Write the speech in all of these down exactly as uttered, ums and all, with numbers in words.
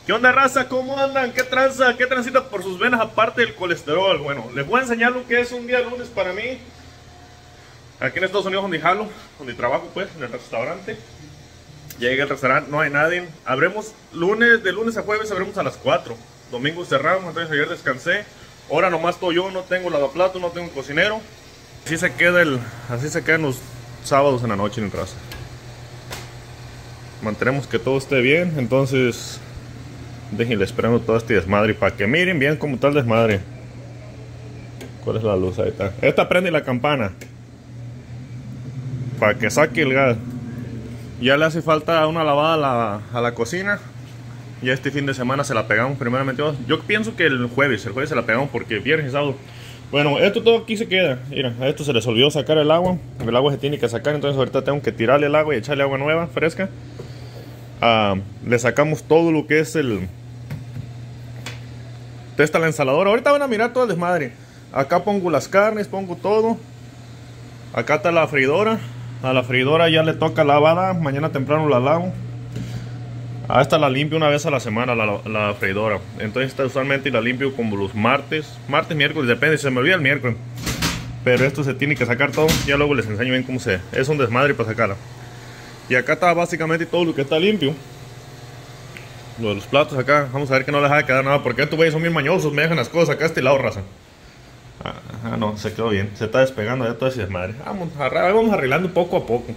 ¿Qué onda, raza? ¿Cómo andan? ¿Qué tranza? ¿Qué transita por sus venas aparte del colesterol? Bueno, les voy a enseñar lo que es un día lunes para mí. Aquí en Estados Unidos, donde jalo, donde trabajo, pues, en el restaurante. Llegué al restaurante, no hay nadie. Abremos lunes, de lunes a jueves abremos a las cuatro. Domingo cerramos, entonces ayer descansé. Ahora nomás estoy yo, no tengo lavaplatos, no tengo cocinero. Así se queda el, así se quedan los sábados en la noche en raza. Mantenemos que todo esté bien, entonces déjenle esperando todo este desmadre para que miren bien cómo está el desmadre. ¿Cuál es la luz? Ahí está. Esta prende la campana para que saque el gas. Ya le hace falta una lavada a la, a la cocina. Y este fin de semana se la pegamos primeramente. Yo pienso que el jueves, el jueves se la pegamos porque viernes y sábado. Bueno, esto todo aquí se queda. Mira, a esto se les olvidó sacar el agua. El agua se tiene que sacar, entonces ahorita tengo que tirarle el agua y echarle agua nueva, fresca. Uh, le sacamos todo lo que es el... Testa la ensaladora. Ahorita van a mirar todo el desmadre. Acá pongo las carnes, pongo todo. Acá está la freidora. A la freidora ya le toca lavada. Mañana temprano la lavo. A esta la limpio una vez a la semana, la, la freidora. Entonces esta usualmente la limpio como los martes. Martes, miércoles, depende, se me olvida el miércoles. Pero esto se tiene que sacar todo. Ya luego les enseño bien cómo se... Es un desmadre para sacarla. Y acá está básicamente todo lo que está limpio. Lo de los platos acá. Vamos a ver que no les haga quedar nada, porque estos güeyes son bien mañosos. Me dejan las cosas acá a este lado, raza. Ah, ah, no, se quedó bien. Se está despegando ya todo ese desmadre. Vamos, vamos arreglando poco a poco.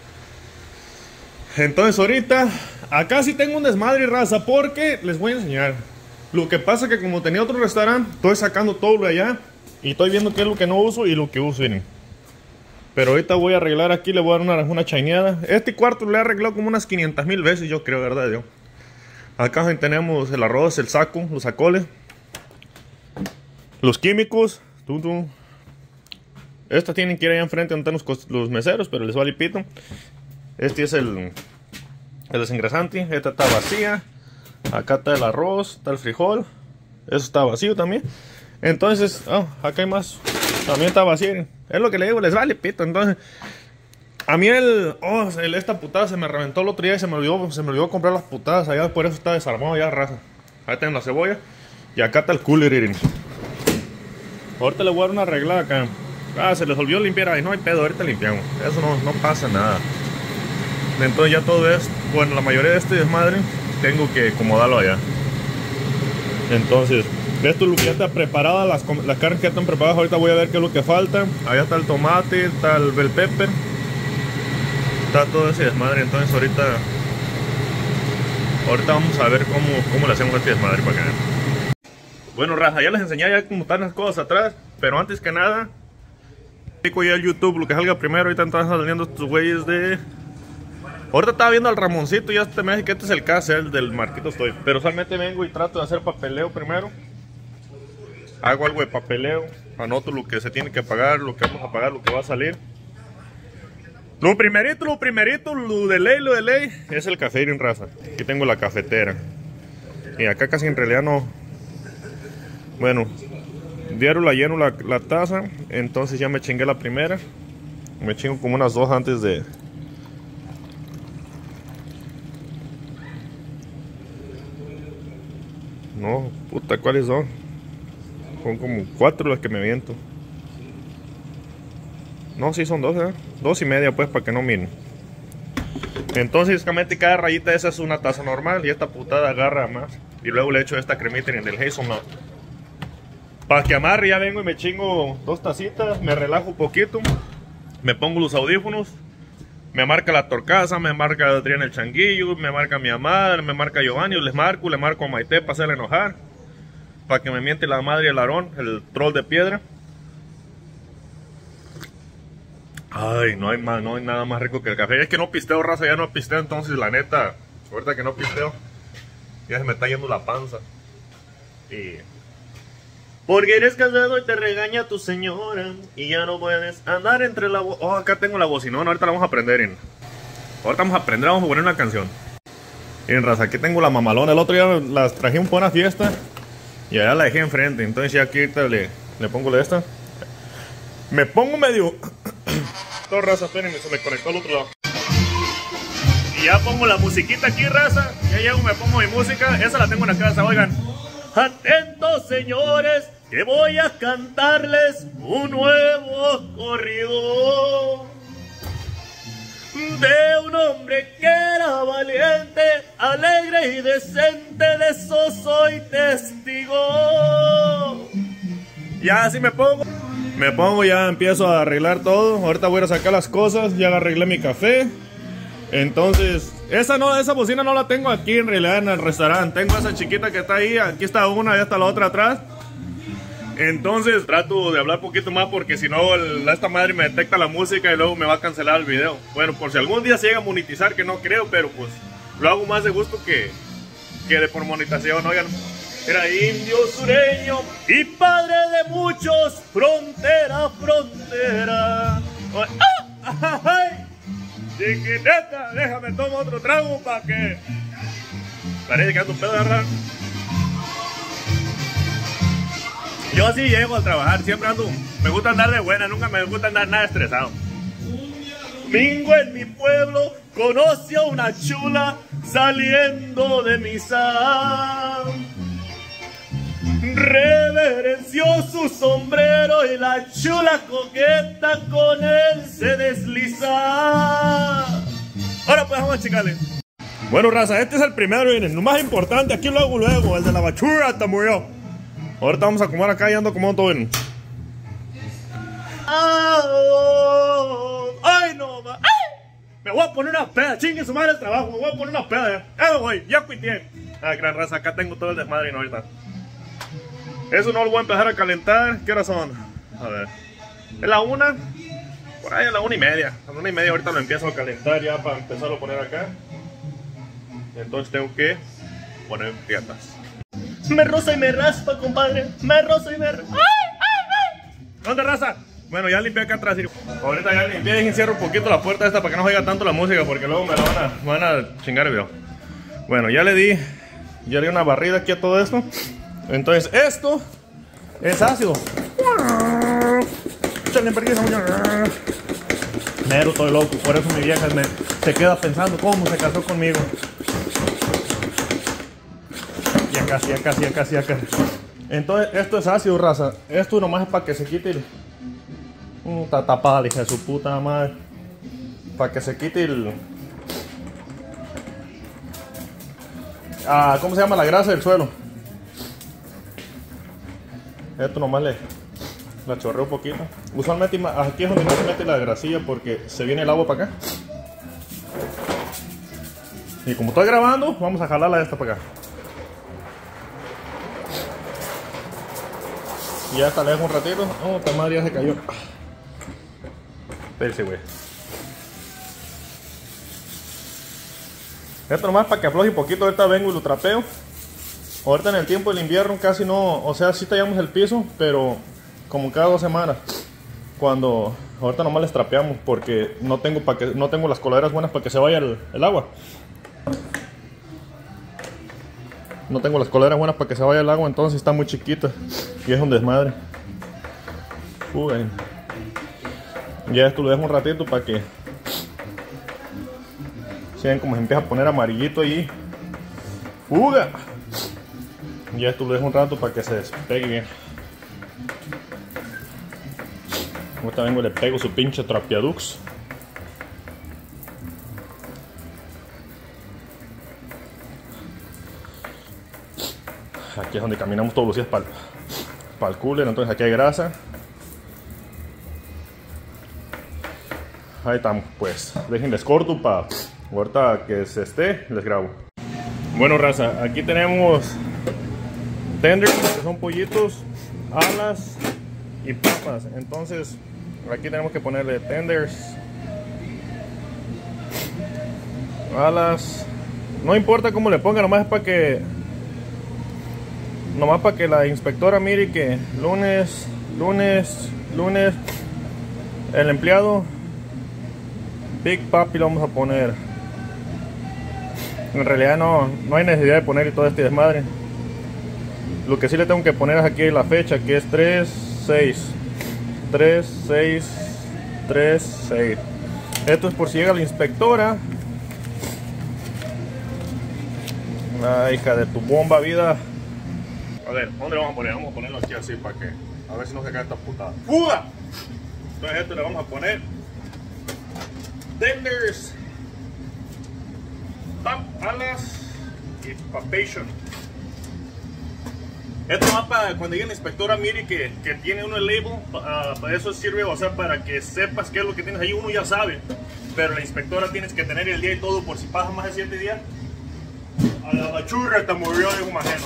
Entonces ahorita acá sí tengo un desmadre, raza, porque les voy a enseñar. Lo que pasa es que como tenía otro restaurante, estoy sacando todo lo de allá y estoy viendo qué es lo que no uso y lo que uso, miren. Pero ahorita voy a arreglar aquí, le voy a dar una, una chaineada. Este cuarto le he arreglado como unas quinientas mil veces, yo creo, ¿verdad? Yo. Acá tenemos el arroz, el saco, los sacoles, los químicos. Tú, tú. Estas tienen que ir allá enfrente donde están los, los meseros, pero les vale pito. Este es el, el desengrasante. Esta está vacía. Acá está el arroz, está el frijol. Eso está vacío también. Entonces, oh, acá hay más. También está vacío. Es lo que le digo, les vale pito. Entonces, a mí el, oh, el esta putada se me reventó el otro día y se me olvidó, se me olvidó comprar las putadas allá. Por eso está desarmado ya, raza. Ahí tienen la cebolla. Y acá está el cooler, miren. Ahorita le voy a dar una arreglada acá. Ah, se les olvidó limpiar ahí. No hay pedo, ahorita limpiamos. Eso no, no pasa nada. Entonces ya todo es, bueno, la mayoría de este desmadre tengo que acomodarlo allá. Entonces, esto es lo que ya está preparada, las, las carnes que ya están preparadas. Ahorita voy a ver qué es lo que falta. Allá está el tomate, está el bell pepper, está todo ese desmadre. Entonces ahorita Ahorita vamos a ver cómo, cómo le hacemos este desmadre para acá. Bueno, raza, ya les enseñé ya cómo están las cosas atrás. Pero antes que nada, pico ya el YouTube, lo que salga primero. Ahorita están saliendo estos güeyes de... Ahorita estaba viendo al Ramoncito y ya te me dice que este es el caso, el del Marquito estoy. Pero usualmente vengo y trato de hacer papeleo primero. Hago algo de papeleo, anoto lo que se tiene que pagar, lo que vamos a pagar, lo que va a salir. Lo primerito, lo primerito, lo de ley, lo de ley, es el café en raza. Aquí tengo la cafetera. Y acá casi en realidad no. Bueno, diario la lleno la, la taza, entonces ya me chingué la primera. Me chingo como unas dos antes de... No, puta, ¿cuáles son? Son como cuatro las que me viento. No, sí son dos, ¿eh? Dos y media, pues, para que no miren. Entonces, básicamente, cada rayita esa es una taza normal. Y esta putada agarra más. Y luego le echo esta cremita en el hazelnut. Para que amarre, ya vengo y me chingo dos tacitas. Me relajo un poquito. Me pongo los audífonos. Me marca la Torcaza, me marca Adrián el Changuillo, me marca mi amada, me marca Giovanni, les marco, le marco a Maite para hacerle enojar. Para que me miente la madre el Aarón, el troll de piedra. Ay, no hay más, no hay nada más rico que el café. Es que no pisteo, raza, ya no pisteo, entonces la neta, ahorita que no pisteo, ya se me está yendo la panza. Y... porque eres casado y te regaña tu señora y ya no puedes andar entre la... Oh, acá tengo la bocinona, ahorita la vamos a aprender. En... Ahorita vamos a aprender, vamos a poner una canción. En raza, aquí tengo la mamalona. El otro día las traje por una fiesta y allá la dejé enfrente. Entonces ya aquí le, le pongo la esta. Me pongo medio... Todo, raza, espérenme, se me conectó al otro lado. Y ya pongo la musiquita aquí, raza. Ya llego, me pongo mi música. Esa la tengo en la casa, oigan. Atentos, señores, que voy a cantarles un nuevo corrido de un hombre que era valiente, alegre y decente. De eso soy testigo. Ya así me pongo. Me pongo, ya empiezo a arreglar todo. Ahorita voy a ir a sacar las cosas. Ya arreglé mi café. Entonces, esa no, esa bocina no la tengo aquí en realidad en el restaurante. Tengo esa chiquita que está ahí. Aquí está una, ya está la otra atrás. Entonces trato de hablar un poquito más porque si no el, esta madre me detecta la música y luego me va a cancelar el video. Bueno, por si algún día se llega a monetizar, que no creo, pero pues lo hago más de gusto que, que de por monetización. Oigan, era indio sureño y padre de muchos, frontera, frontera. ¡Ah! ¡Ay! Chiquiteta, déjame tomar otro trago para que... Parece que ando un pedo de raro. Yo así llego a trabajar, siempre ando... Me gusta andar de buena, nunca me gusta andar nada estresado. Domingo en mi pueblo conoció una chula saliendo de misa. Reverenció su sombrero y la chula coqueta con él se desliza. Ahora pues vamos a checarle. Bueno, raza, este es el primero, miren, lo más importante, aquí lo hago luego, el de la bachura hasta murió. Ahorita vamos a acomodar acá y ando como todo bien. ¡Ay, no! Ma. ¡Ay! Me voy a poner una peda, chingue su madre el trabajo, me voy a poner una peda. Eh, güey, ya cuité. Ah, gran raza, acá tengo todo el desmadre no, ahorita. Eso no lo voy a empezar a calentar. ¿Qué horas son? A ver. Es la una. Por ahí a la una y media. A la una y media ahorita lo empiezo a calentar ya para empezarlo a poner acá. Entonces tengo que poner piatas. Me roza y me raspa, compadre. Me roza y me raspa. ¡Ay, ay, ay! ¿Dónde, raza? Bueno, ya limpié acá atrás. Ahorita ya limpié y encierro un poquito la puerta esta para que no oiga tanto la música, porque luego me la van a, van a chingar el video. Bueno, ya le di. Ya le di una barrida aquí a todo esto. Entonces esto es ácido. Mero, estoy loco. Por eso mi vieja me, se queda pensando cómo se casó conmigo. Ya casi, ya casi, ya casi, ya casi. Entonces esto es ácido, raza. Esto nomás es para que se quite el... Uh, está tapada, hija de su puta madre. Para que se quite el... Ah, ¿cómo se llama? La grasa del suelo. Esto nomás le la chorreo un poquito. Usualmente aquí es donde no se mete la grasilla porque se viene el agua para acá. Y como estoy grabando, vamos a jalarla de esta para acá. Y ya hasta le dejo un ratito. Oh, esta madre ya se cayó. Espérese, güey. Esto nomás para que afloje un poquito. Ahorita vengo y lo trapeo. Ahorita en el tiempo del invierno casi no, o sea, sí tallamos el piso, pero como cada dos semanas. Cuando ahorita nomás les trapeamos porque no tengo para que no tengo las coladeras buenas para que se vaya el, el agua. No tengo las coladeras buenas para que se vaya el agua, entonces está muy chiquita y es un desmadre. Uy. Ya esto lo dejo un ratito para que si ven como se empieza a poner amarillito allí. ¡Fuga! Ya esto lo dejo un rato para que se despegue bien. Ahorita vengo y le pego su pinche trapeadux. Aquí es donde caminamos todos los días para, para el cooler, entonces aquí hay grasa. Ahí estamos, pues. Déjenles corto para ahorita que se esté, les grabo. Bueno, raza, aquí tenemos tenders, que son pollitos, alas y papas. Entonces aquí tenemos que ponerle tenders, alas. No importa cómo le ponga, nomás es para que nomás para que la inspectora mire que lunes, lunes, lunes el empleado Big Papi lo vamos a poner. En realidad no, no hay necesidad de poner todo este desmadre. Lo que sí le tengo que poner es aquí la fecha, que es tres seis tres seis tres seis. Esto es por si llega la inspectora La hija de tu bomba vida. A ver, ¿dónde lo vamos a poner? Vamos a ponerlo aquí así para que, a ver si no se cae esta putada. ¡Fuga! Entonces esto le vamos a poner tenders, top, alas y papation. Esto va para cuando llegue la inspectora, mire que, que tiene uno el label, uh, para eso sirve, o sea, para que sepas qué es lo que tienes ahí. Uno ya sabe, pero la inspectora tienes que tener el día y todo, por si pasa más de siete días. A la bachurra te murió de un ajeno.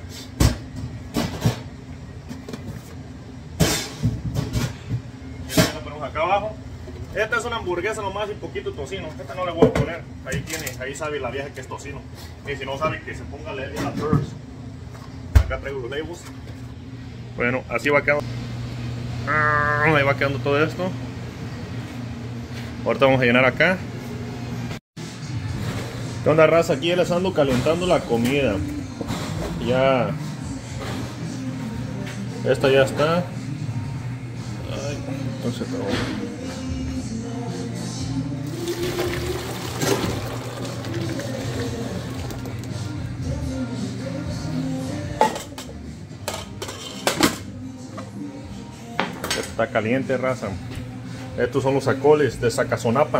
Y lo ponemos acá abajo. Esta es una hamburguesa nomás y poquito tocino. Esta no la voy a poner. Ahí tiene, ahí sabe la vieja que es tocino. Y si no sabe, que se ponga a leer las birds. Acá traigo los labels. Bueno, así va quedando. Ahí va quedando todo esto. Ahorita vamos a llenar acá. ¿Qué onda, raza? Aquí ya les ando calentando la comida. Ya. Esta ya está. Ay, entonces acabó. Está caliente, raza. Estos son los acoles de Zacazonapa.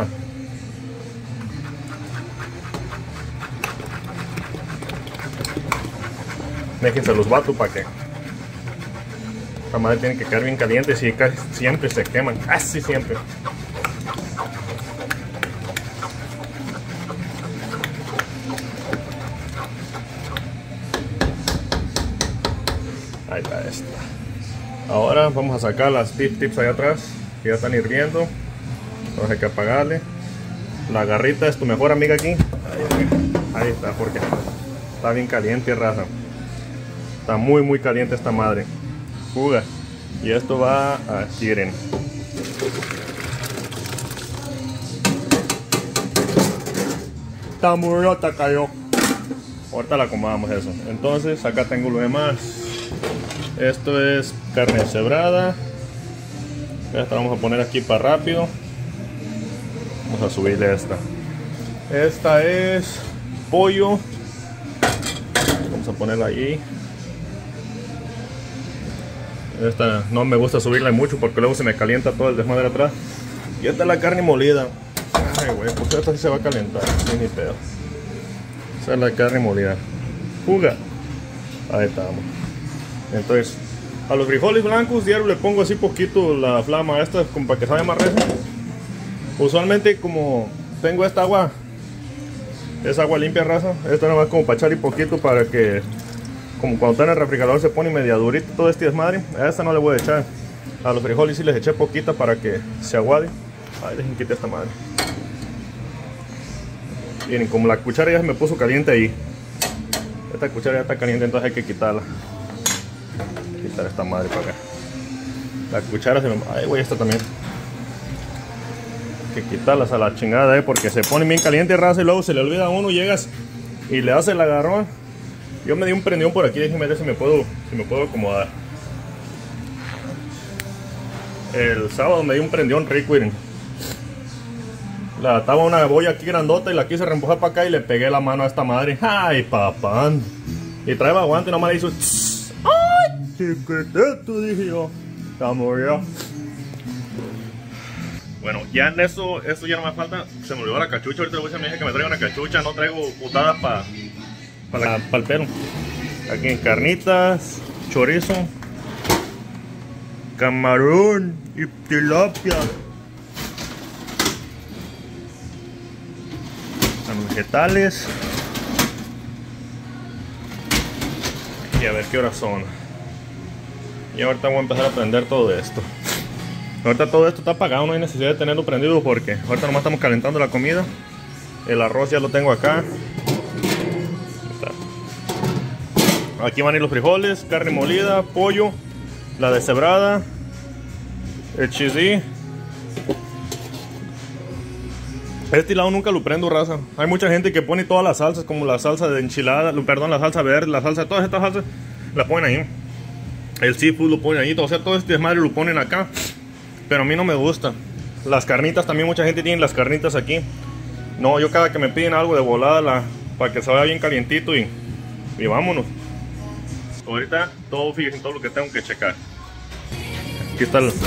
Déjense los batos para que esta madre tiene que quedar bien caliente. Si casi siempre se queman, casi siempre. Ahí está esta. Ahora vamos a sacar las tip tips allá atrás, que ya están hirviendo. Entonces hay que apagarle. La garrita es tu mejor amiga aquí. Ahí, ahí está, porque está bien caliente, raza. Está muy muy caliente esta madre. Fuga. Y esto va a tiren. Está muy rota, cayó. Ahorita la acomodamos eso. Entonces acá tengo lo demás. Esto es carne cebrada. Esta vamos a poner aquí para rápido. Vamos a subirle esta. Esta es pollo. Vamos a ponerla allí. Esta no me gusta subirla mucho porque luego se me calienta todo el desmadre atrás. Y esta es la carne molida. Ay, güey, pues esta sí se va a calentar. Sin ni pedo. Esa es la carne molida. Fuga. Ahí estamos. Entonces, a los frijoles blancos diario le pongo así poquito la flama esta, como para que salga más recio. Usualmente, como tengo esta agua, es agua limpia, raza. Esta nada más como para echarle poquito para que, como cuando está en el refrigerador se pone media durito todo este desmadre. A esta no le voy a echar. A los frijoles sí les eché poquita para que se aguade. Ay, dejen quitar esta madre. Miren, como la cuchara ya se me puso caliente ahí. Esta cuchara ya está caliente, entonces hay que quitarla. Quitar esta madre para acá. La cuchara se me... Ay, güey, esta también. Hay que quitarlas a la chingada, eh, porque se pone bien caliente, raza, y luego se le olvida a uno, llegas y le hace el agarrón. Yo me di un prendión por aquí, déjenme ver si me puedo, si me puedo acomodar. El sábado me di un prendión rico, miren. La estaba una boya aquí grandota y la quise reempujar para acá y le pegué la mano a esta madre. Ay, papá. Y traeba aguante y nomás le hizo... ¡Ay, chiquitito! Dije yo. Ya murió. Bueno, ya en eso, eso ya no me falta. Se me olvidó la cachucha. Ahorita le voy a decir a mi hija que me traiga una cachucha. No traigo putadas para pa pa el pelo. Aquí carnitas, chorizo, camarón y tilapia. Los vegetales. Y a ver qué horas son. Y ahorita voy a empezar a prender todo esto. Ahorita todo esto está apagado, no hay necesidad de tenerlo prendido porque ahorita nomás estamos calentando la comida. El arroz ya lo tengo acá. Aquí van a ir los frijoles, carne molida, pollo, la deshebrada, el cheesy. Este lado nunca lo prendo, raza. Hay mucha gente que pone todas las salsas, como la salsa de enchilada, perdón, la salsa verde, la salsa, todas estas salsas la ponen ahí. El seafood lo ponen ahí, o sea, todo este desmadre lo ponen acá. Pero a mí no me gusta. Las carnitas también, mucha gente tiene las carnitas aquí. No, yo cada que me piden algo de volada, la, para que se vaya bien calientito y, y vámonos. Ahorita todo, fíjense todo lo que tengo que checar. Aquí está el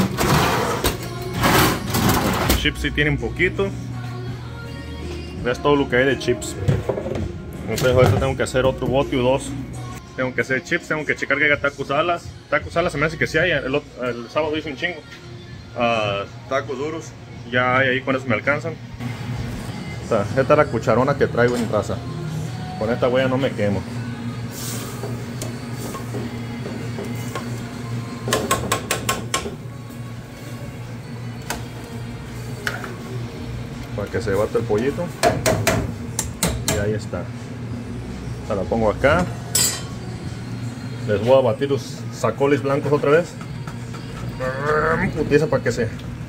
chips, si tiene un poquito. Es todo lo que hay de chips. Entonces ahorita tengo que hacer otro bote o dos. Tengo que hacer chips, tengo que checar que haya tacos alas. Tacos alas se me hace que sí hay. El, el sábado hice un chingo. Uh, tacos duros, ya hay ahí, con eso me alcanzan. Esta, esta es la cucharona que traigo en raza. Con esta huella no me quemo. Para que se bata el pollito. Y ahí está. Esta la pongo acá. Les voy a batir los sacoles blancos otra vez. Putiza para que se...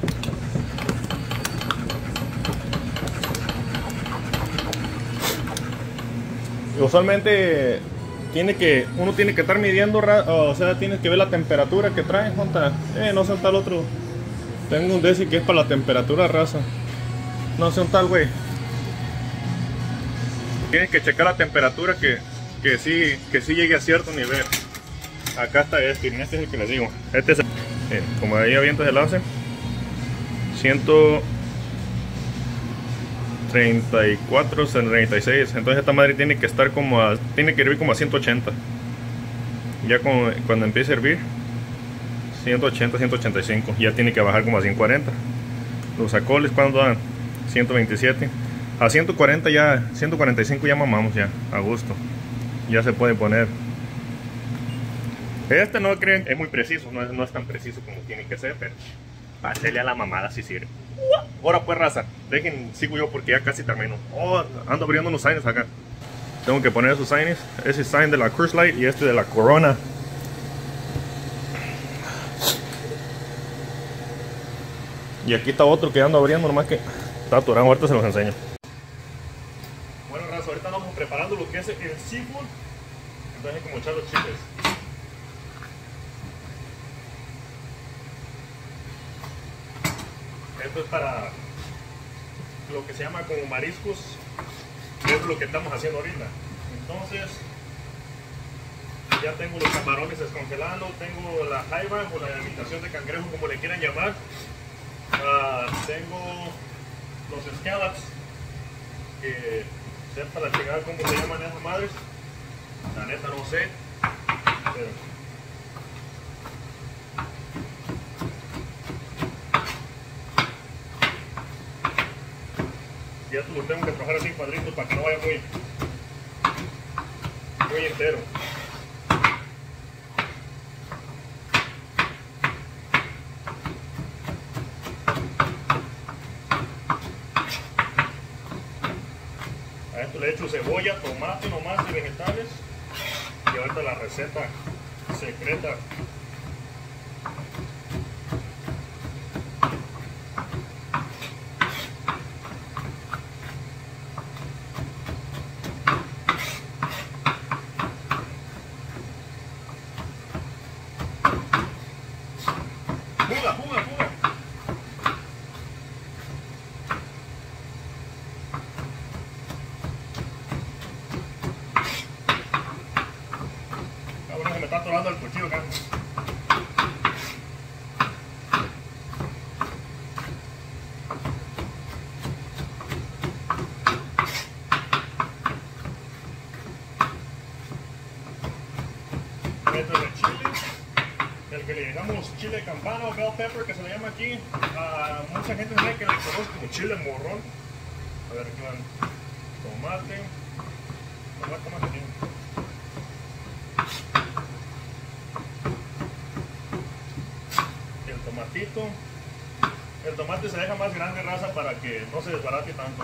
Y usualmente tiene que, uno tiene que estar midiendo, o sea, tiene que ver la temperatura que trae. Eh, no sé un tal otro. Tengo un deci que es para la temperatura, raza. No sé un tal, güey. Tienes que checar la temperatura que, que sí, que sí llegue a cierto nivel. Acá está este, este es el que les digo. Este es el, eh, como ahí avientas el enlace, ciento treinta y cuatro, treinta y seis. Entonces esta madre tiene que estar como a, tiene que hervir como a ciento ochenta. Ya como, cuando empiece a hervir ciento ochenta, ciento ochenta y cinco, ya tiene que bajar como a ciento cuarenta. Los sacoles cuando dan ciento veintisiete, a ciento cuarenta ya, ciento cuarenta y cinco ya mamamos ya, a gusto. Ya se puede poner. Este no creen, es muy preciso, no es, no es tan preciso como tiene que ser, pero para hacerle a la mamada si sirve. Ahora pues, raza, dejen, sigo yo porque ya casi termino. Oh, ando abriendo unos signs acá. Tengo que poner esos signs, ese sign de la Coors Light y este de la Corona. Y aquí está otro que ando abriendo, nomás que está atorado, ahorita se los enseño. Bueno, raza, ahorita vamos preparando lo que es el seafood. Entonces hay que mochar los chiles. Esto es para lo que se llama como mariscos, y es lo que estamos haciendo ahorita. Entonces ya tengo los camarones descongelando, tengo la jaiba o la imitación de cangrejo, como le quieran llamar. Uh, tengo los scallops, que sepa la chingada cómo se llaman esas madres, la neta no sé, pero ya esto lo tengo que trabajar así en cuadritos para que no vaya muy, muy entero. A esto le echo cebolla, tomate nomás y vegetales. Y ahorita la receta secreta. ¡Juga, juga, juga! Cabrón, se me está atorando el cuchillo acá. Esto es el chile, el que le llamamos chile campano, bell pepper, que se le llama aquí. Uh, mucha gente sabe que le conoce como chile morrón. A ver, aquí van tomate, tomate, tomate tiene. El tomatito, el tomate se deja más grande, raza, para que no se desbarate tanto.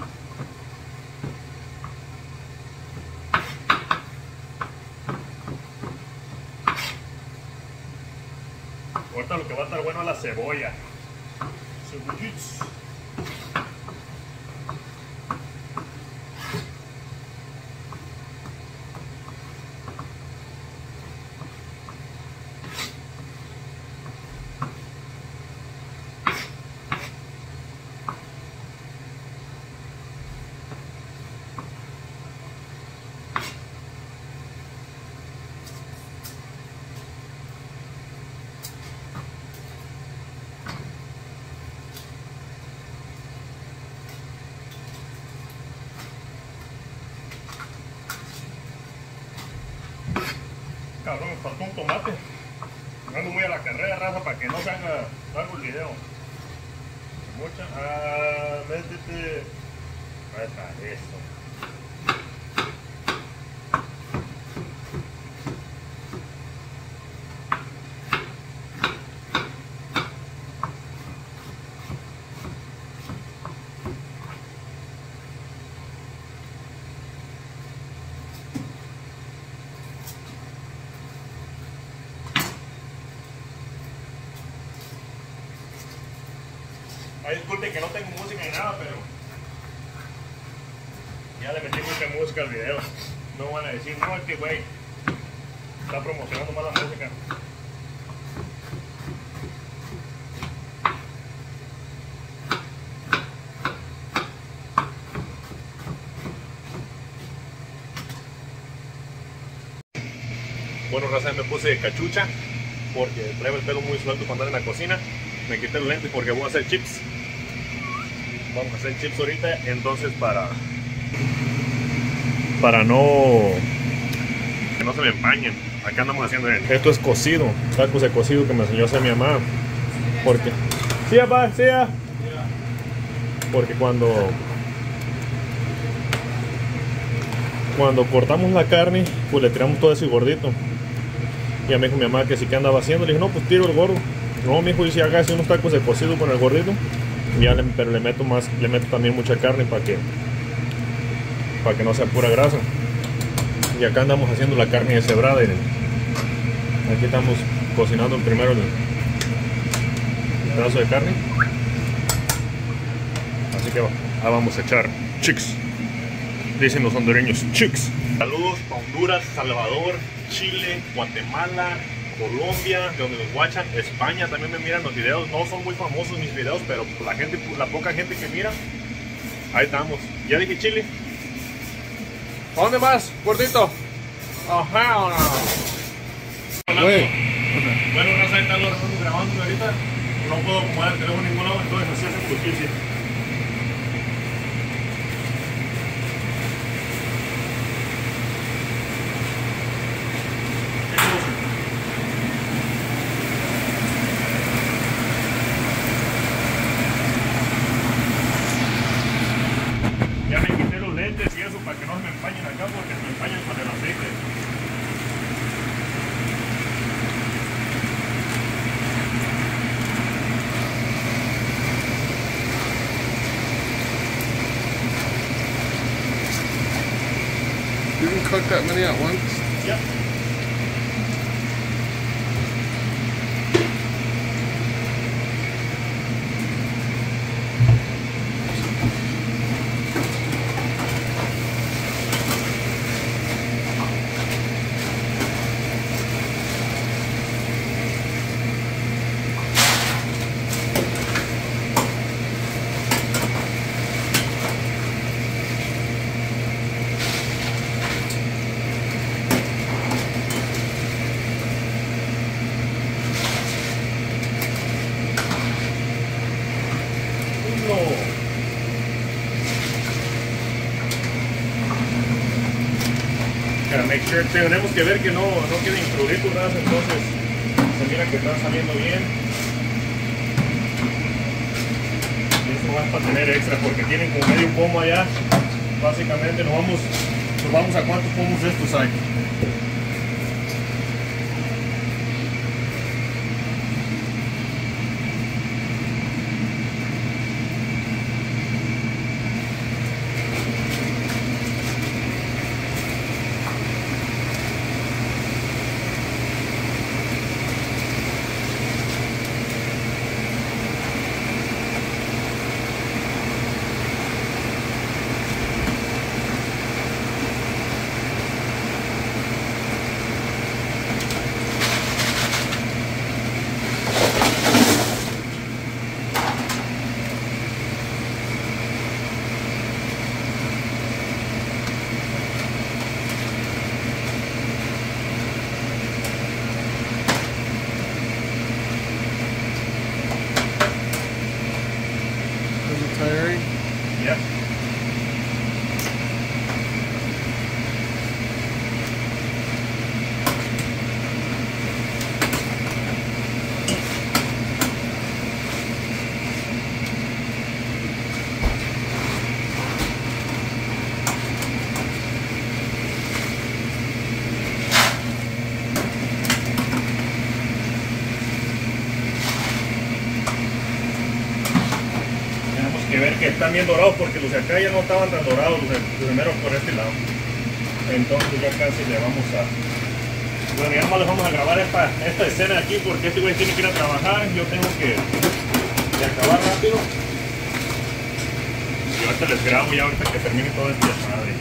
Ahorita lo que va a estar bueno es la cebolla. Cebollitos. Cabrón, me faltó un tomate. Ando muy a la carrera, raza, para que no se haga largo el video. Mucha. Ah, métete. Ahí está, esto. Ay, disculpe que no tengo música ni nada, pero ya le metí mucha música al video. No van a decir, no, este güey está promocionando más la música. Bueno, raza, me puse cachucha porque traigo el pelo muy suelto cuando ando en la cocina. Me quité los lentes porque voy a hacer chips. Vamos a hacer chips ahorita, entonces para para no que no se me empañen. Acá andamos haciendo esto. Esto es cocido, tacos de cocido que me enseñó a hacer mi mamá. Porque sí, papá, sí, ya. Porque cuando cuando cortamos la carne, pues le tiramos todo ese gordito. Y ya me dijo mi mamá que sí que andaba haciendo. Le dije, no, pues tiro el gordo. No, mi hijo, y si haga unos tacos de cocido con el gordito. Ya le, pero le meto más, le meto también mucha carne para que para que no sea pura grasa. Y acá andamos haciendo la carne deshebrada. Aquí estamos cocinando primero el, el pedazo de carne. Así que ah, vamos a echar chics. Dicen los hondureños, chics. Saludos a Honduras, Salvador, Chile, Guatemala, Colombia, de donde nos guachan, España también me miran los videos. No son muy famosos mis videos, pero la gente, la poca gente que mira, ahí estamos. Ya dije Chile. ¿A dónde vas, gordito? Ajá. Bueno, bueno, raza, ahí está lo estamos grabando ahorita. No puedo acomodar el teléfono en ningún lado, entonces así hacen justicia. Ya me quité los lentes y eso para que no se me empañen acá porque se me empañan con el aceite. You can cook that many at once? Yep. Para make sure, tenemos que ver que no, no queden cruditos, entonces se mira que están saliendo bien. Y esto va para tener extra porque tienen como medio pomo allá. Básicamente nos vamos, nos vamos a cuántos pomos de estos hay. que están bien dorados, porque los de acá ya no estaban tan dorados, los de, los de mero por este lado. Entonces ya casi le vamos a... Bueno, ya más les vamos a grabar esta, esta escena aquí, porque este güey tiene que ir a trabajar, yo tengo que, que acabar rápido. Y ahorita les grabo ya ahorita que termine todo este desmadre.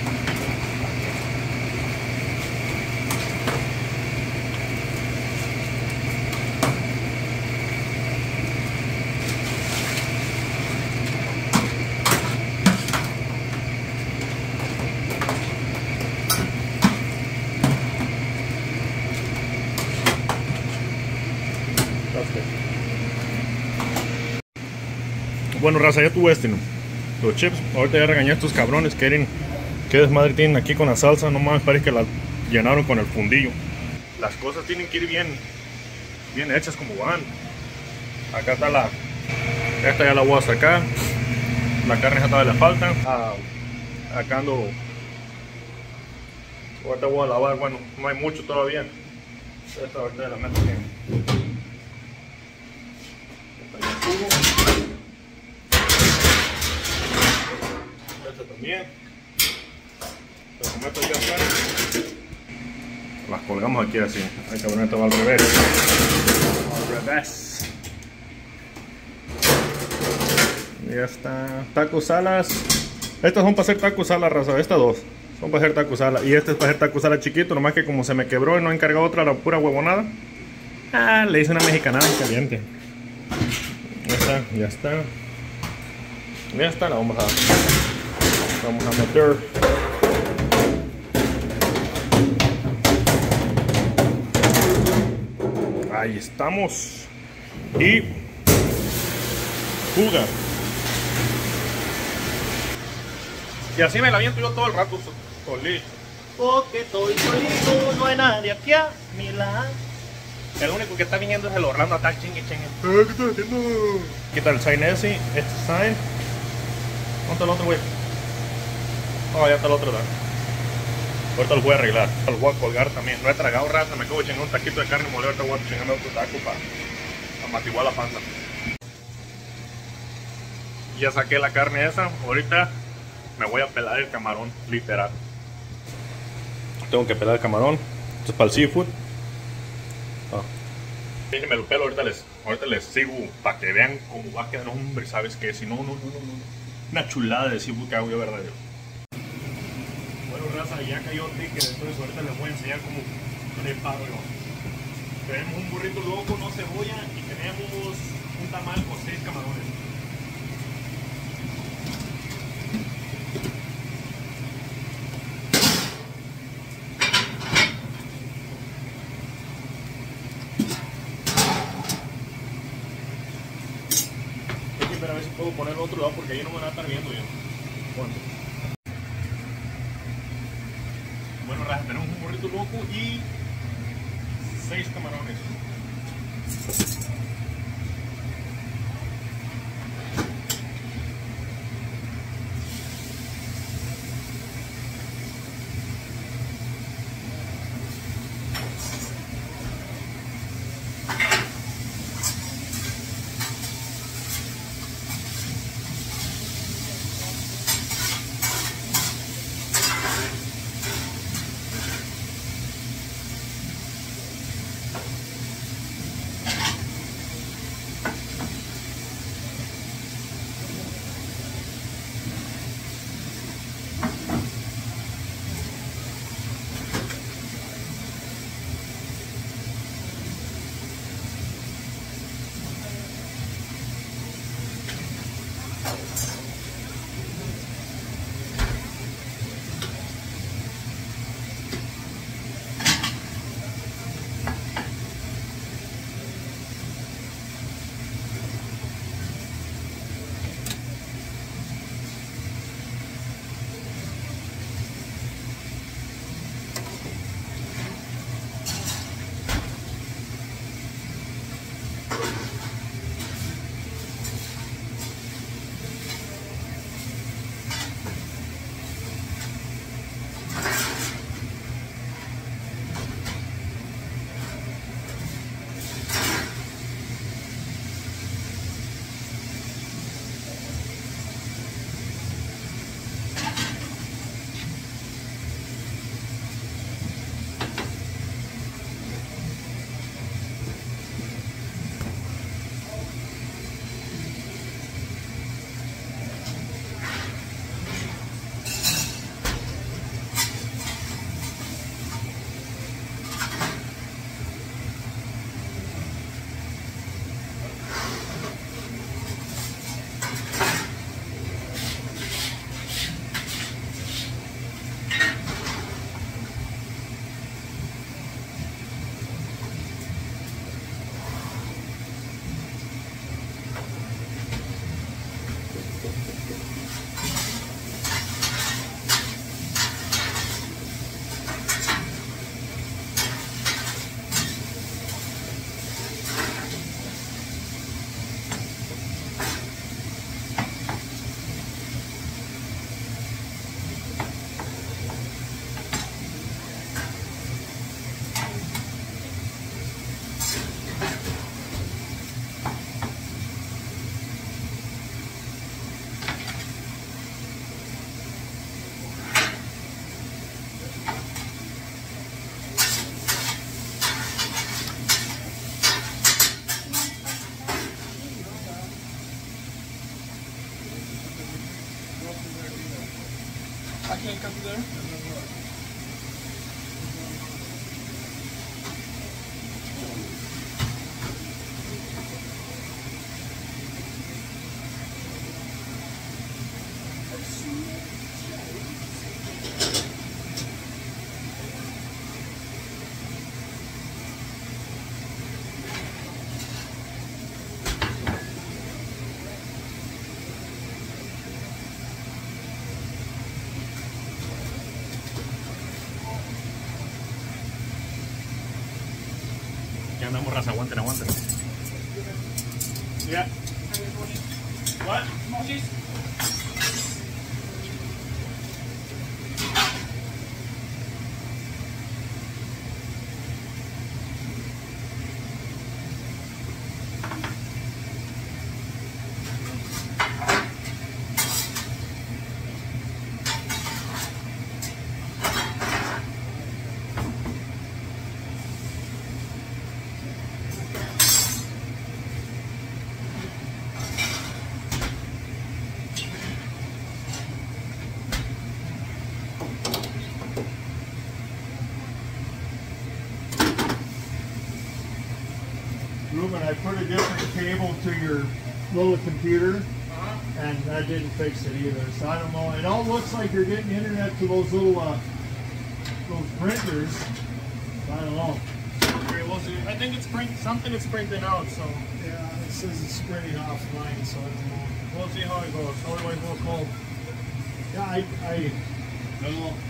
Bueno, raza, ya tuve este, ¿no? Los chips. Ahorita ya regañé a estos cabrones que eran, qué desmadre tienen aquí con la salsa. No mames, parece que la llenaron con el fundillo. Las cosas tienen que ir bien, bien hechas como van. Acá está la, esta ya la voy a sacar. La carne ya todavía le falta. Ah, acá ando, ahorita voy a lavar. Bueno, no hay mucho todavía. Esta ahorita la meto bien. También las colgamos aquí así. Hay que poner todo al revés. Al revés. Ya está. Tacos salas. Estas son para hacer tacos salas, raza. Estas dos son para hacer tacos salas. Y este es para hacer tacos salas chiquito. Nomás que como se me quebró y no he encargado otra, la pura huevonada. Ah, le hice una mexicanada en caliente. Ya está, ya está. Ya está, la vamos a. Vamos a meter ahí estamos y juga y así me la aviento yo todo el rato solito porque estoy solito, no hay nadie aquí a mi lado. El único que está viniendo es el Orlando Attack. Chingue chingue. ¿Qué estás haciendo? Quita el sign ese, este sign. ¿Dónde está el otro güey? Oh, ya está el otro, ¿verdad? Ahorita lo voy a arreglar, lo voy a colgar también. No he tragado, raza, me acabo de chingar un taquito de carne molida. Ahorita voy a chingarme otro taco para amatiguar la panza. Ya saqué la carne esa, ahorita me voy a pelar el camarón, literal. Tengo que pelar el camarón, esto es para el seafood. Ah. Me lo pelo, ahorita les, ahorita les sigo para que vean cómo va a quedar. Hombre, ¿sabes qué? Si no, no, no, no, no. Una chulada de seafood que hago yo, verdad. Bueno, raza, ya cayó ticket, entonces ahorita les voy a enseñar cómo preparo yo. Tenemos un burrito loco, no cebolla, y tenemos un tamal con seis camarones. Hay que esperar a ver si puedo poner el otro lado porque ahí no me van a estar viendo yo. Bueno. Bueno, raza, tenemos un burrito loco y seis camarones. can't cut through there? Ya andamos, raza, aguanten, aguanten. Yeah. What? Ruben, I put a different cable to your little computer, uh-huh. and that didn't fix it either. So I don't know. It all looks like you're getting internet to those little uh, those printers. I don't know. Okay, we'll see. I think it's print something is printing out. So yeah, it says it's printing offline. So I don't know. We'll see how it goes. Otherwise, we'll call. Yeah, I I, I don't know.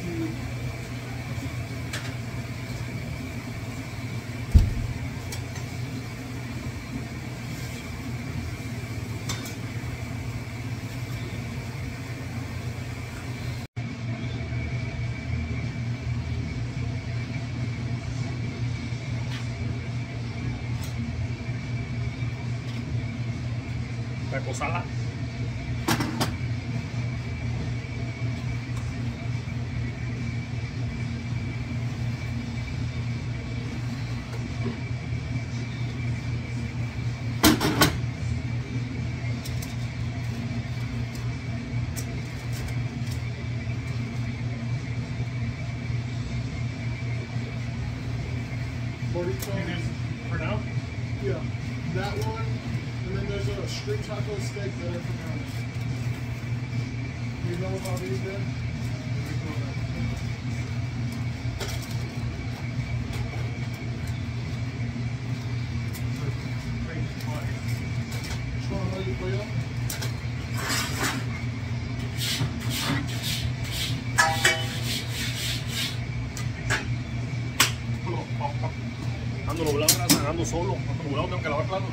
Taco salad. For now? Yeah. That one, and then there's a street taco steak that I forgot. You know about these, man? Which one are you for you? Ando nublado, raza, ando solo, ando nublado, tengo que lavar platos.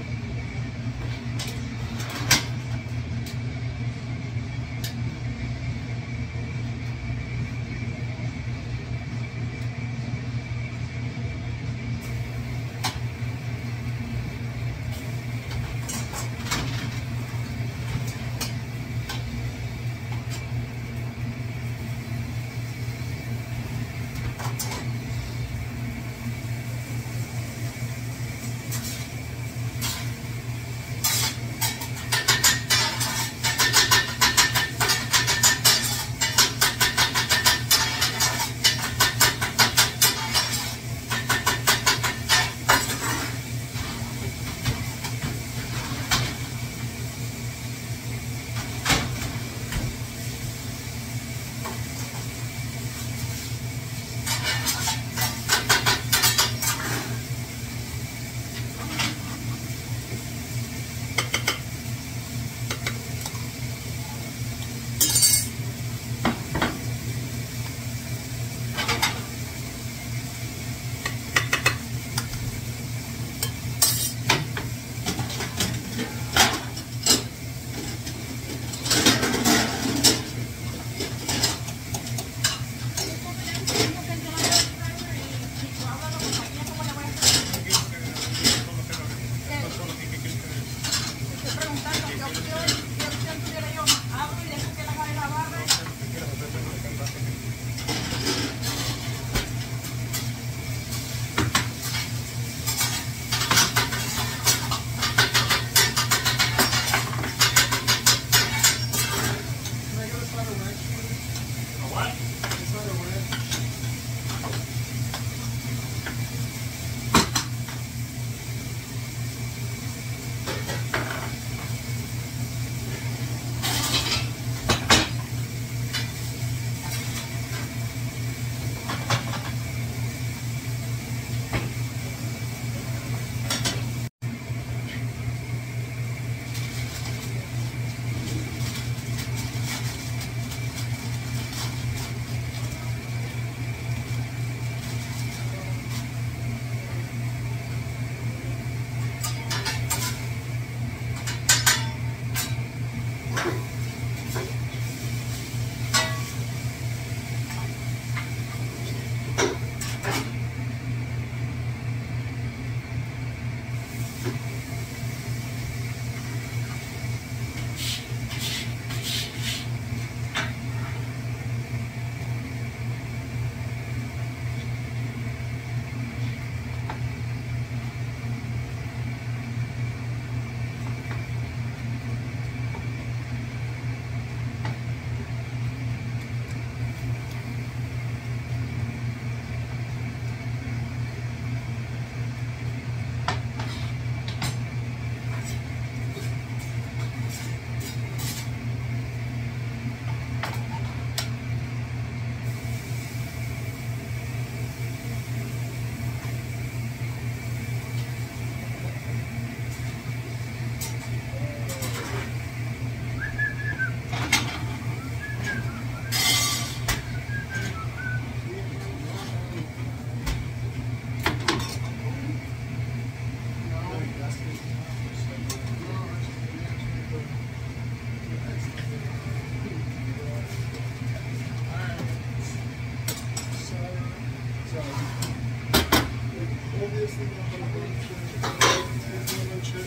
obviously not going to burn the chip.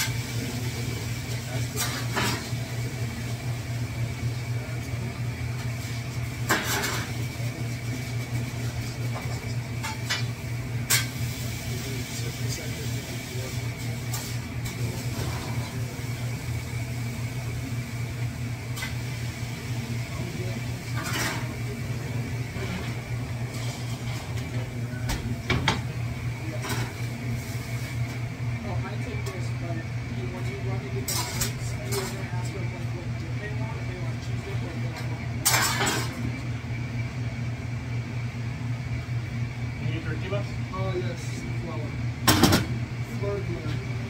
Oh yes, flour. Flour beer.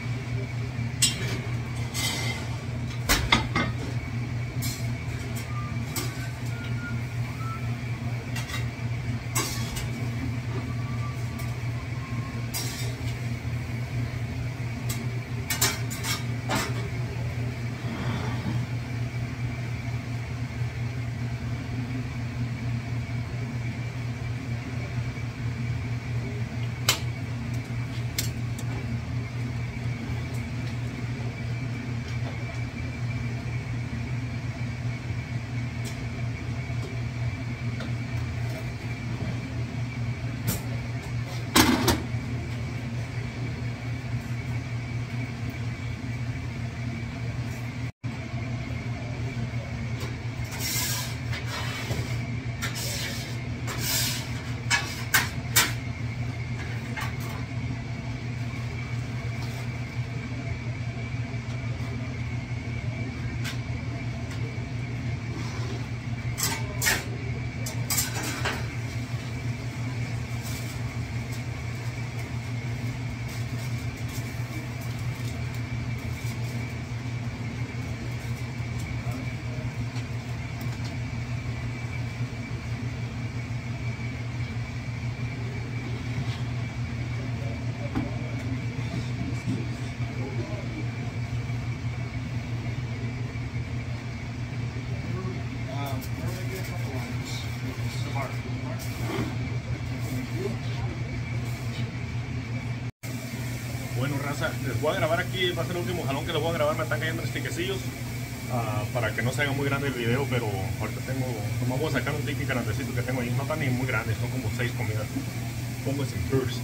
Bueno, raza, les voy a grabar aquí, va a ser el último jalón que les voy a grabar, me están cayendo los tiquecillos uh, para que no se haga muy grande el video, pero ahorita tengo, nomás voy a sacar un ticket grandecito que tengo ahí, no están ni muy grandes, son como seis comidas, pongo ese first.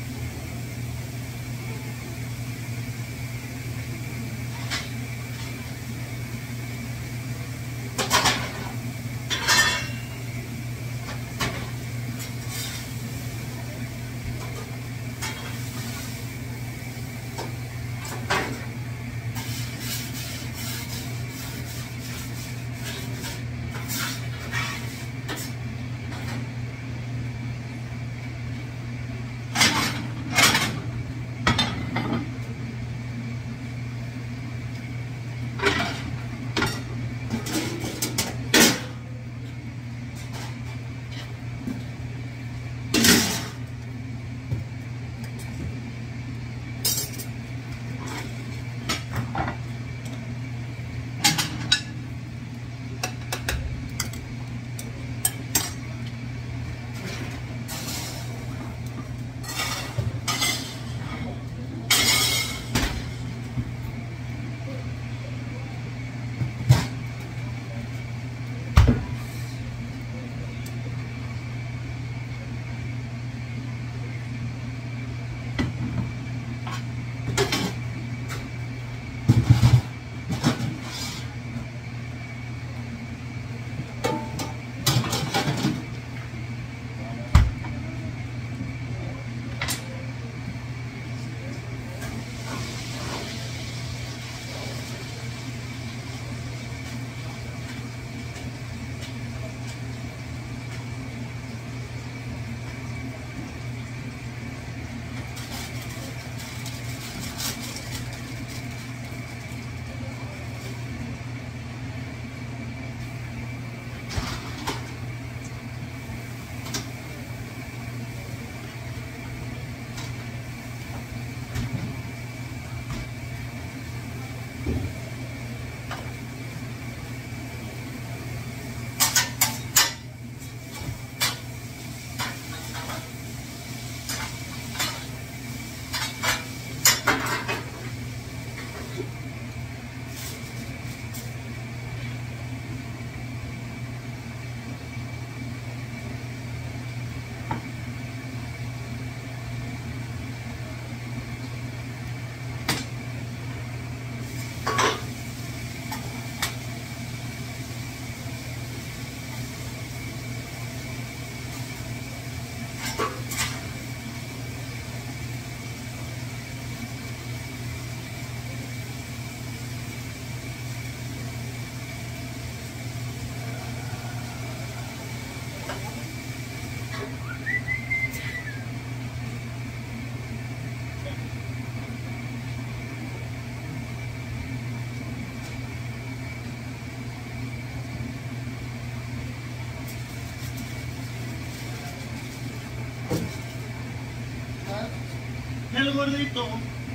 El gordito.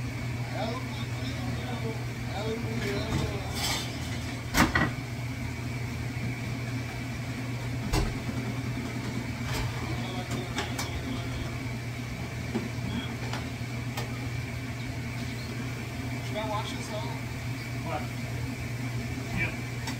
Should I watch this all? What? Yeah.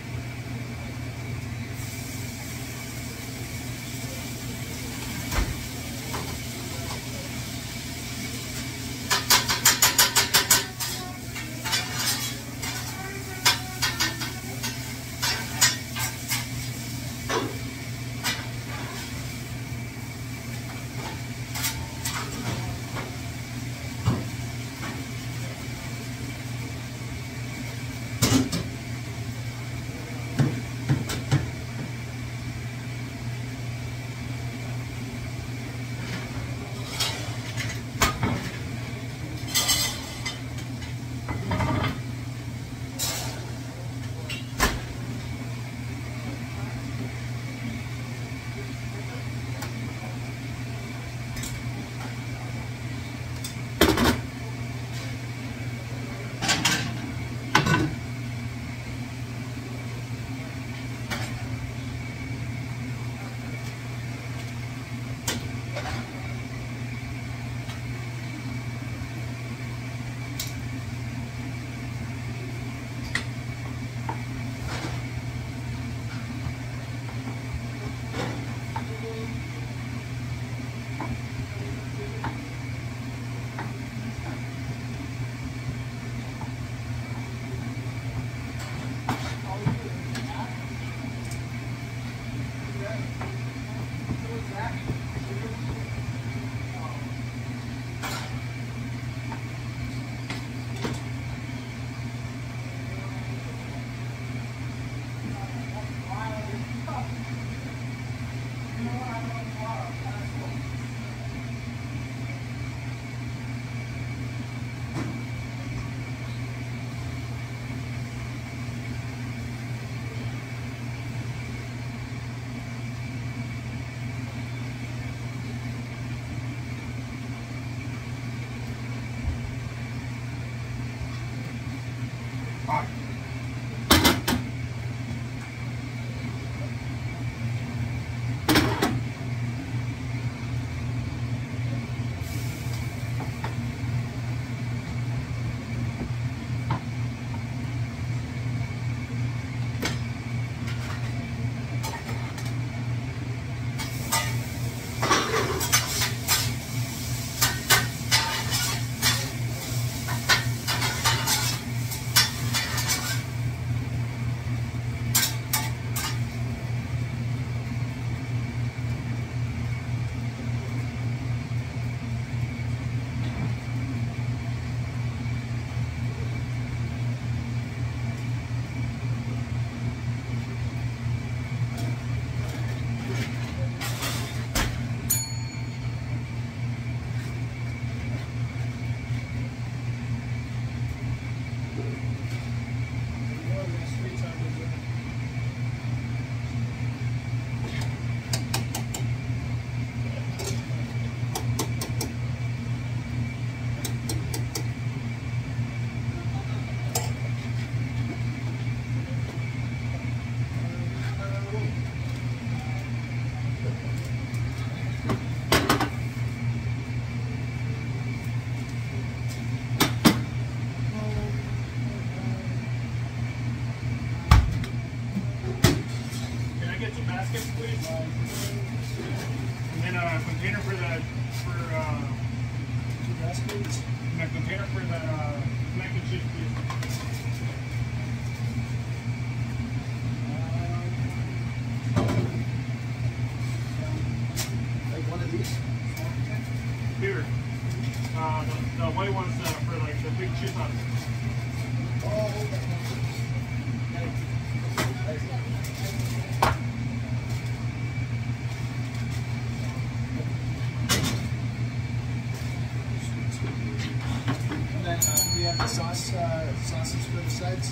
Sauce, uh, sauces for the sides?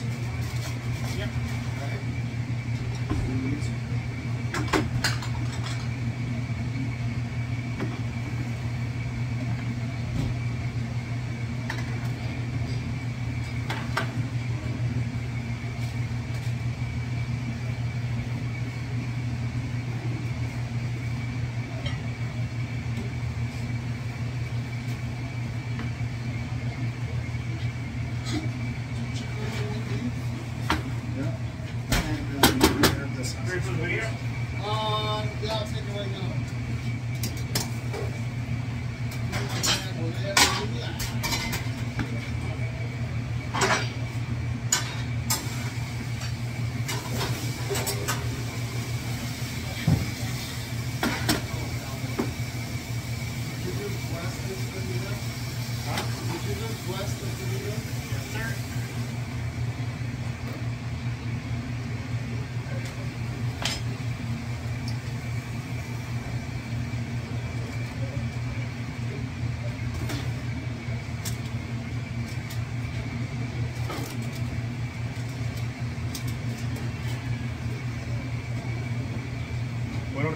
Yep. All right.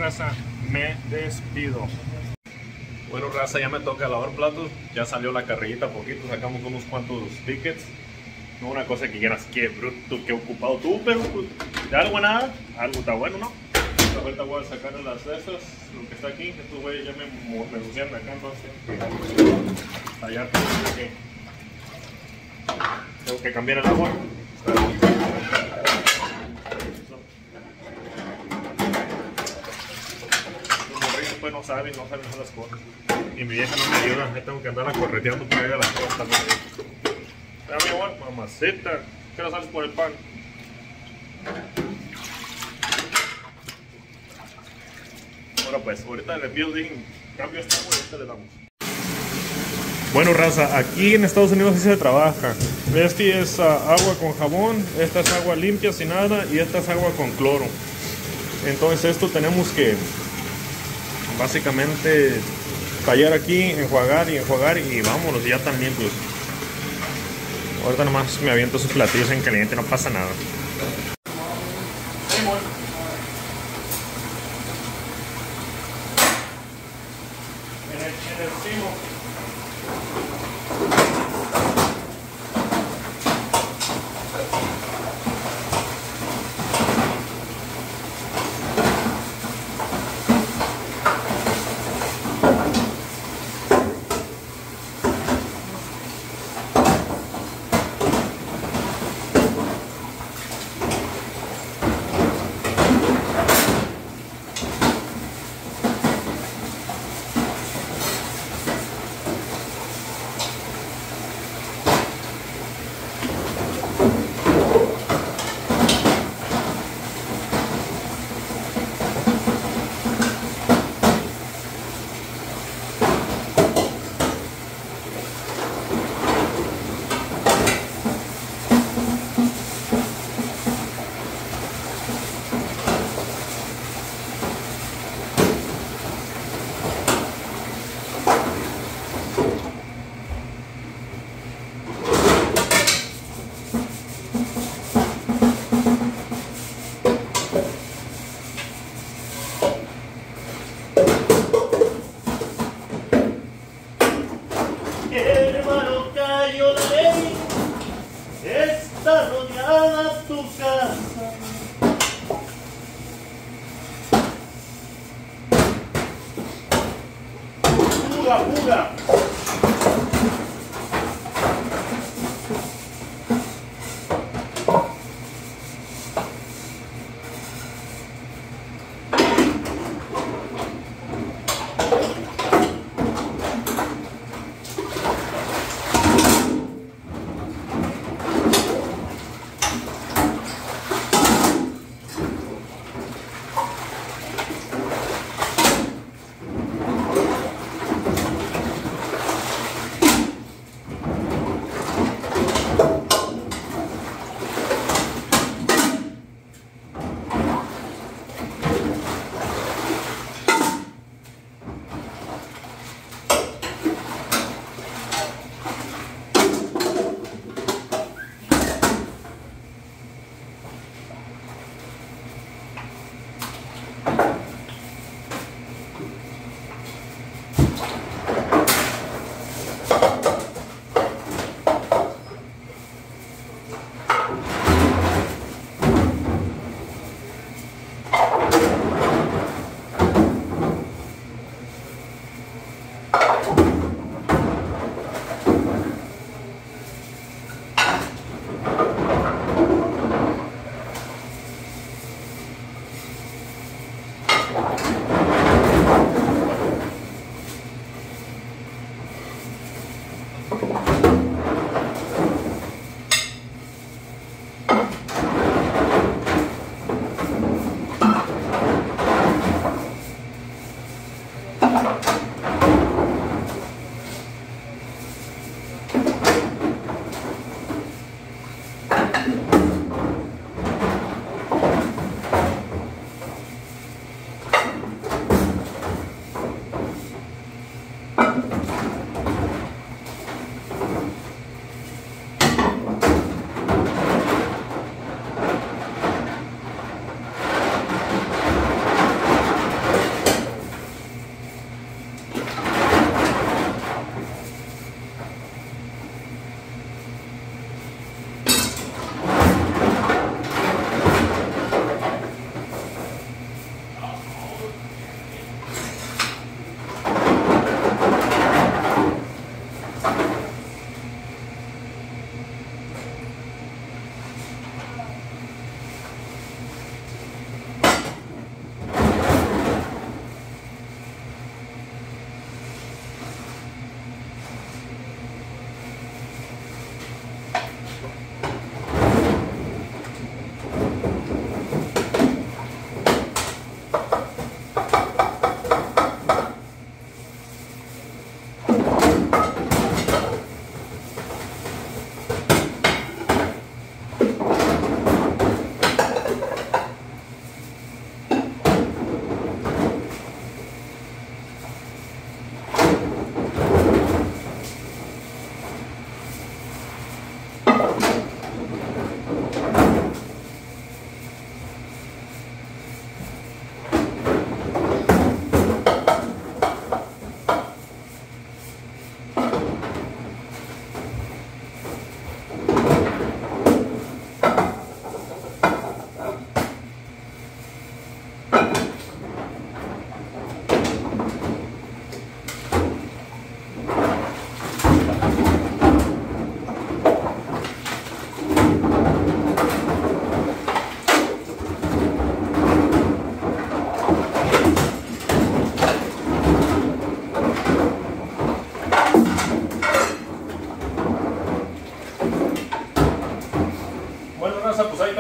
raza, me despido. Bueno, raza, ya me toca lavar platos. Ya salió la carrillita poquito, sacamos unos cuantos tickets. No una cosa que quieras, que bruto, que ocupado tú, pero pues, de algo a nada, algo está bueno, ¿no? Ahorita voy a sacar las cestas, lo que está aquí. Estos güeyes ya me, me pusieron acá, entonces allá tengo que, tengo que cambiar el agua. Los morritos pues no saben, no saben esas cosas. Y mi vieja no me ayuda, me tengo que andar correteando para que haga las cosas también. Ya mi amor, mamacita, ¿qué no sales por el pan? Bueno pues, ahorita en el building cambio esta agua y ahorita le damos. Bueno raza, aquí en Estados Unidos sí se trabaja. Este es uh, agua con jabón, esta es agua limpia sin nada y esta es agua con cloro. Entonces esto tenemos que básicamente tallar aquí, enjuagar y enjuagar y vámonos, ya están limpios. Ahorita nomás me aviento sus platillos en caliente, no pasa nada. En el, en el cimo. Hermano Cayo, la ley está rodeada tu casa. Pura, pura.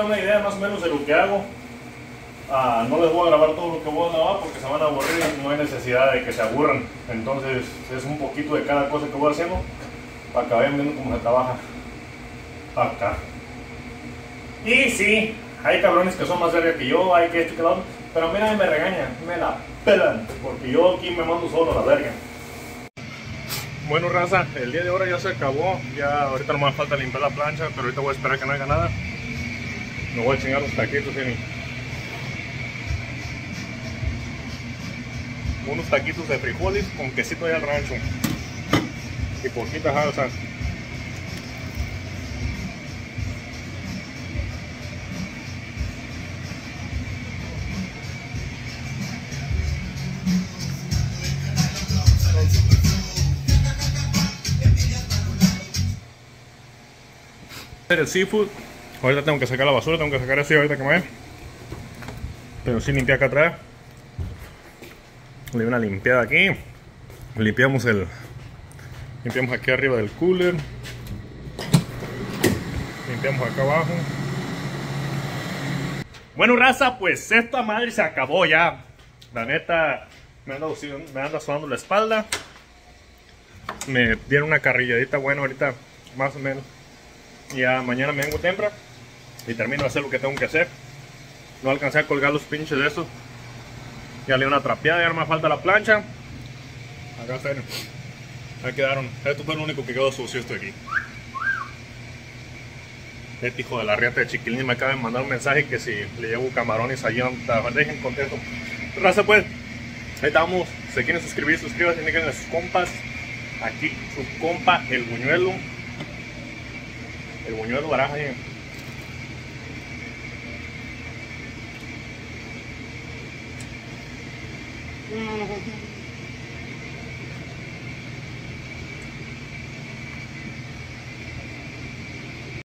dar una idea más o menos de lo que hago. Uh, no les voy a grabar todo lo que voy a grabar porque se van a aburrir y no hay necesidad de que se aburran. Entonces es un poquito de cada cosa que voy haciendo para que vayan viendo cómo se trabaja acá. Y sí, hay cabrones que son más verga que yo, hay que esto y que lo otro, pero a mí nadie me regaña, me la pelan, porque yo aquí me mando solo a la verga. Bueno, raza, el día de ahora ya se acabó, ya ahorita no me falta limpiar la plancha, pero ahorita voy a esperar que no haga nada. Me voy a chingar los taquitos, ¿sí? Unos taquitos de frijoles con quesito de al rancho y poquita salsa. El seafood, ahorita tengo que sacar la basura, tengo que sacar así ahorita que me ve, pero sí limpié acá atrás. Le doy una limpiada aquí, limpiamos el limpiamos aquí arriba del cooler, limpiamos acá abajo. Bueno, raza, pues esta madre se acabó ya. La neta me anda, me anda sudando la espalda, me dieron una carrilladita buena ahorita, más o menos. Ya mañana me vengo temprano y termino de hacer lo que tengo que hacer. No alcancé a colgar los pinches de esos. Ya le di una trapeada, ya no me falta la plancha. Acá están. Ahí quedaron. Esto fue lo único que quedó sucio, esto aquí. Este hijo de la riata de Chiquilín me acaba de mandar un mensaje que si le llevo camarones allí, dejen contento. Raza, pues, ahí estamos. Si quieren suscribir, suscríbanse, indiquen a sus compas. Aquí su compa, el buñuelo. El buñuelo baraja. Mm-hmm.